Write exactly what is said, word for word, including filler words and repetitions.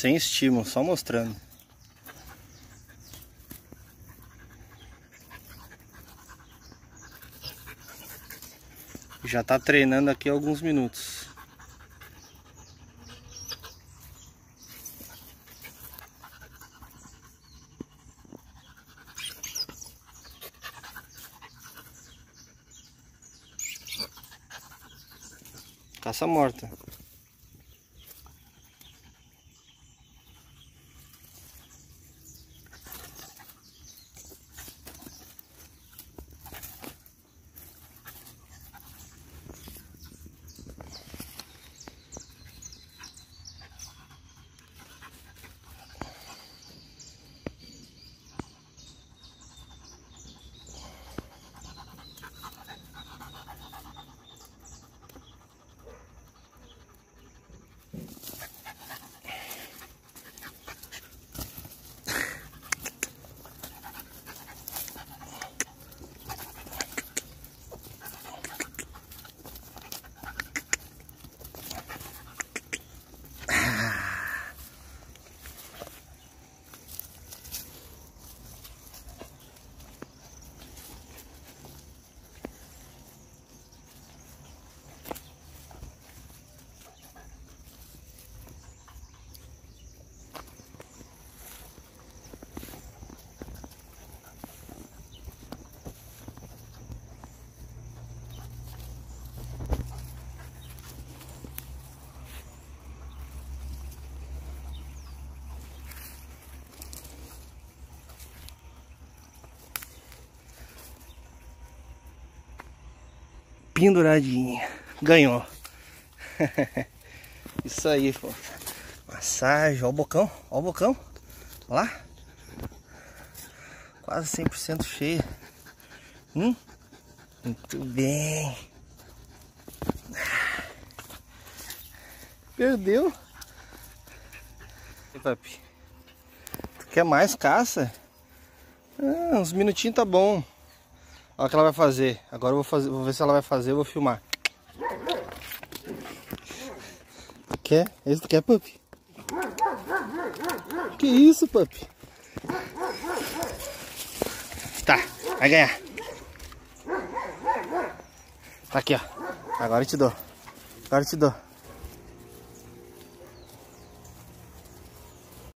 Sem estímulo, só mostrando. Já tá treinando aqui há alguns minutos. Caça morta. Penduradinha. Ganhou. Isso aí, pô. Massagem. Ó o bocão. Ó o bocão. Ó lá. Quase cem por cento cheia. Hum? Muito bem. Perdeu. E papi? Tu quer mais caça? Ah, uns minutinhos tá bom. Olha o que ela vai fazer. Agora eu vou fazer, vou ver se ela vai fazer, eu vou filmar. Quer? Esse tu quer, pup? Que isso, pup? Tá, vai ganhar. Tá aqui, ó. Agora eu te dou. Agora eu te dou.